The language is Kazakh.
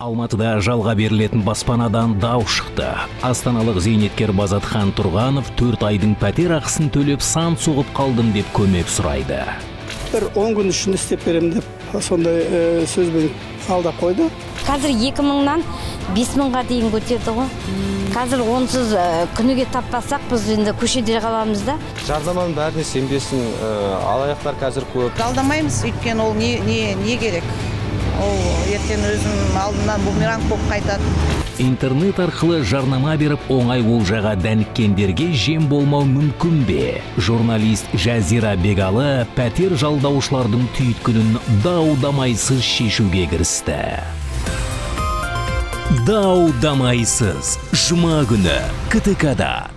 Алматыда жалға берілетін баспанадан дау шықты. Астаналық зейнеткер Базатхан Тұрғанов 4 айдың пәтер ақысын төлеп сан соғып қалдым деп көмек сұрайды. Бір 10 күн ішінде істеп беремін деп сондай сөзбен алдап қойды. Қазір 2000-нан 5000-ға дейін көтерді ғой. Қазір онсыз күніге таппасақ біз енді көшеде қаламыз да. Жарнаманың бәріне сенбесін, алаяқтар қазір көп. Алдамаймыз, өйткені ол не керек? Ол ертең өзім алдынан бумеранг болып қайтады. Интернет арқылы жарнама беріп оңай олжаға дәніккендерге жем болмау мүмкін бе? Журналист Жазира Бегалы пәтер жалдаушылардың түйткілін дау-дамайсыз шешуге кірісті. Дау-дамайсыз жұма күні КТК-да.